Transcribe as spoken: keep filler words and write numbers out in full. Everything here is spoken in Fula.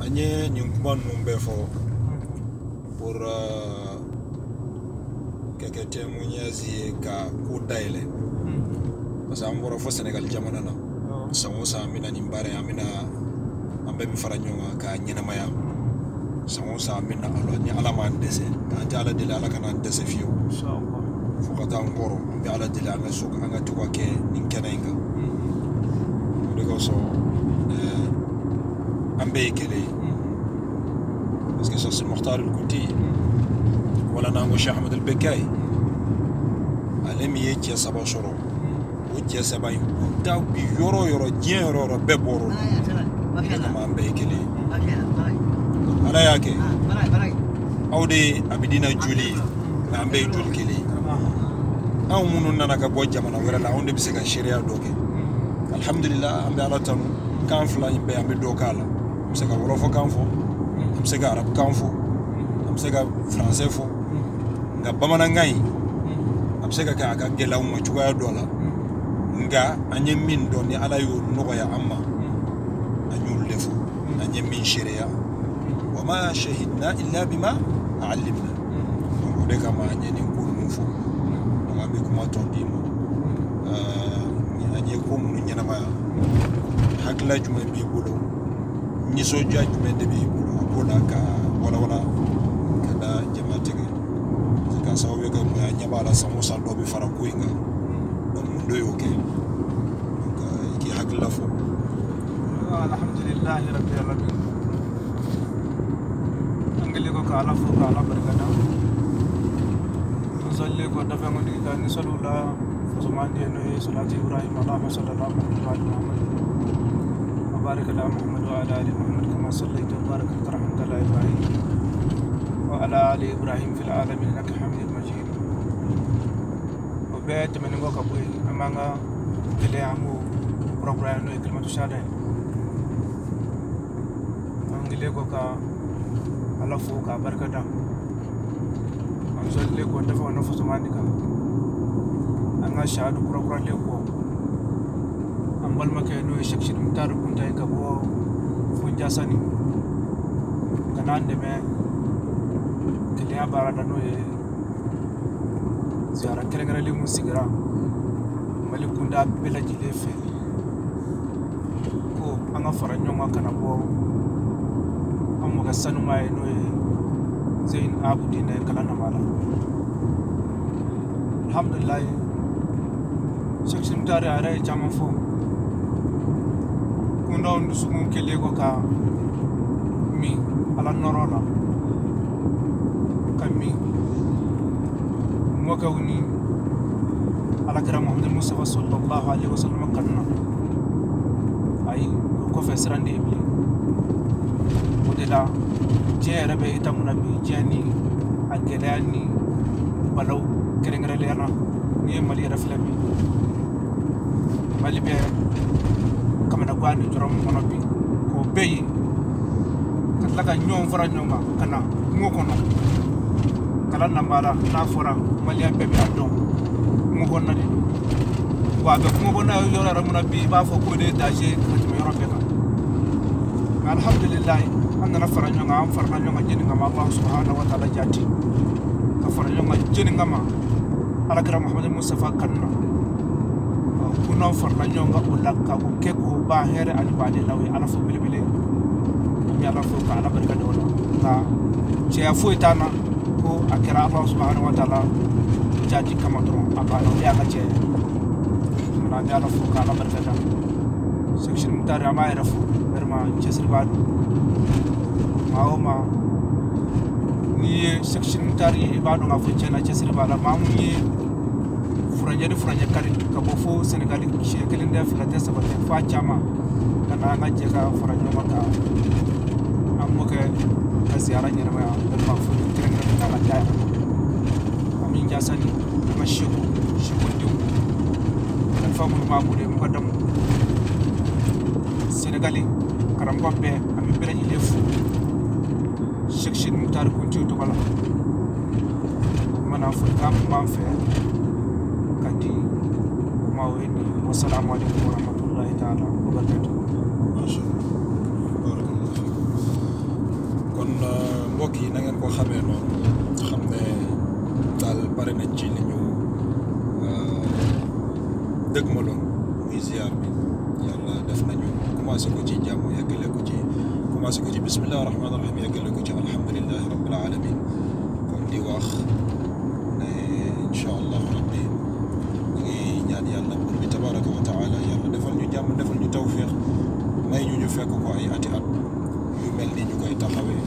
anye nyumba numbe fo pour kekete munyazi ka kudaile parce que mbora fo Sénégal jamana na sango sa amina nimbare amina ambe bi faranyonga ka nyina maya sango sa amina alo ni alama ndese ka jala dile ala kana ndese fiyo inshallah fo kata ngoro bi ala dile anga suka anga tukwa ke ninkenenga ndiko so ambe kele parce que ça c'est Mokhtar al-Kouti wala nango Cheikh Ahmed al-Bekai alemi yeki saba shoro uti saba ta bi yoro yoro dien yoro beboro ma ambe kele ala yake awde abidina juli ambe jul kele aw munun nana ka bo jamana wala la onde biseka sharia doke alhamdulillah ambe ala tanu kan fla yimbe ambe dokala amseka wolofo kan fo amseka arab kan fo amseka français fo nga bamana ngai amseka ka ka gelaw mo chuga dola nga anye min do ni ala yo nogo ya amma anyul lefu anye min sharia wama shahidna illa bima allimna donc de kama anye ni ko mu fo nga be kuma tondi mo euh anye ko mu nyana ma hakla juma bi bolo ni so jaju men de bi bolo bola ka wala wala kada jamaate ka sawe ga mo anya bala samosa do be fara ko inga donc do yo ke donc ki hakla fo alhamdulillah rabbil alamin angale ko ka ala fo ka ala barkata salli ko dafa ngoni ka ni sallallahu fazumani no salati ibrahim allahumma sallallahu alaihi wa sallam وبارك على محمد وعلى ال محمد كما صليت وبارك ورحمت على ابراهيم وعلى ال ابراهيم في العالمين انك حميد مجيد وبيت من غوكا بوي امانغا كلي امو بروغرام نو كلمه شاده انغلي غوكا على فوكا بركدا انزل لكو دفع نفس مانيكا انا شادو بروغرام لكو ambal makeno e shekshir mutaru kunta e kabo funja sani kanande me kiliya barada no e ziara kerengere le musigira mali kunda bela jile fe ko anga faranyo ma kana bo ammo ga sanu mai no e zain abudin e kala na mala alhamdulillah shekshir mutaru ara e chama fo kundo ndusugun kele ko ka mi ala norona kami mo ka woni ala kara Muhammad Mustafa sallallahu alaihi wasallam kanna ay ko fe srande bi modela jere be tamuna bi jani agelani balaw kerengere lena ni mali raflabi mali be kamana gwani jorom monobi ko beyi kala ka nyom fara nyoma kana ngokono kala nambala na fora mali ambe be adon ngokonna di wa be ngokonna yo yora ramuna bi ba fo ko de daje ko mi yoro be ka alhamdulillah anna fara nyoma am fara nyoma jeni ngama Allah subhanahu wa ta'ala jati ka fara nyoma jeni ngama ala kara Muhammad Mustafa kanna kuno farla nyonga ulaka ko keko ba here ali bade lawi ala fo bilbile mi ala fo ka ala barka do ka je afo itana ko akira Allah subhanahu wa ta'ala jadi kama tro abana ya ka je na mi ala fo ka ala barka da section mutare ama era fo berma jesri bad maoma ni section mutare ibadu nga fo chena jesri bala mamu furanya de furanya kali ka bofo Senegal shekelin da filate sabata fa chama kana na je ka furanya maka amma ka ka ziyara ne ma da fa fu kiran da ta ta amin ja sani ma shigo shigo din da fa mun ma bude mu kadam Senegal karam babbe amin bere ni lefu section mutar kunti to kala mana fu kam ma fe kadi maweni wassalamu alaikum warahmatullahi ta'ala wabarakatuh. mbokk yi na ngeen ko xamee noonu xam ne daal pare nañ ci li ñu dëgmaloon muy ziar bi yàlla def nañu commencé ko ci jàmm yeggale ko ci commencé ko ci bismillahi rahmaani rahim yeggale ko ci alhamdulillahi rabbil alamin kon di wax ne incha allahu rabbi ñu ngi ñaan yàlla buur bi tabaraka wa taala yàlla defal ñu jàmm defal ñu tawfiq may ñu ñu fekk ko ay ati at yu mel ni ñu koy taxawee